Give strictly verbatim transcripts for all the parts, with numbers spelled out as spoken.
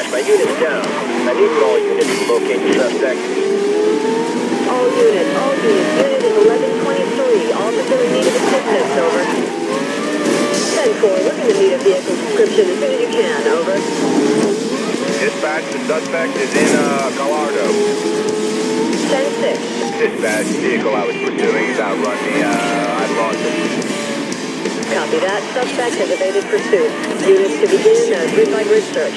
My unit's down. I need all units to locate the suspect. All units, all units. Unit is eleven twenty-three. Officer in need of assistance, over. ten four, look in the need of vehicle description as soon as you can, over. Dispatch, the suspect is in, uh, Gallardo. ten six. Dispatch, the vehicle I was pursuing has outrun me, uh, I've lost it. Copy that. Suspect has evaded pursuit. Units to begin a grid-by-grid search.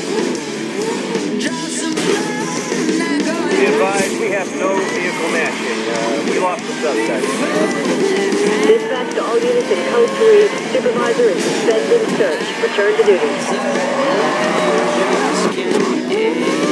Be advised, we have no vehicle matching. Uh, we lost the suspect. Dispatch to all units in code three. Supervisor is suspended search. Return to duty.